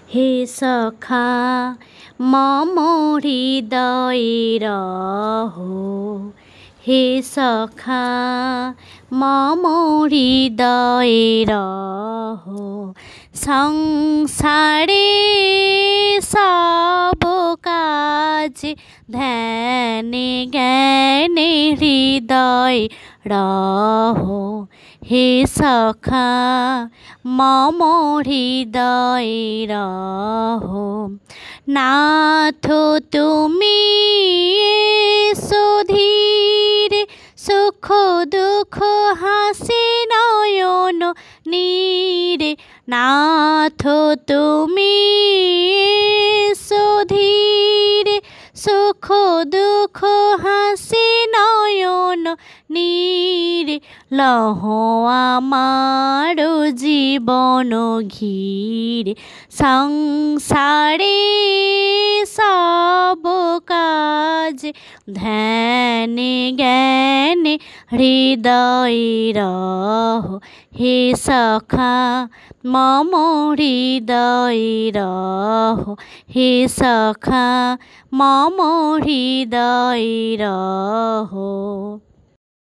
হে সখা মম হৃদয়ে রহো, হে সখা মম হৃদয়ে রহো। সংসারে সব কাজে ধ্যানে জ্ঞানে হৃদয় রহো, হে সখা মম হৃদয়ে রহো। নাথ তুমি সুধীরে সুখ দুঃখ হাসি নয়ন নীরে। নাথ তুমি সুধীরে সুখ দুঃখ হাসি নয়ন নীরে। লহ আমার জীবন ঘিরে, সংসারে সব কাজে ধ্যানে জ্ঞানে হৃদয়ে রহো, হে সখা মম হৃদয়ে রহো, হে সখা মম হৃদয়ে রহো।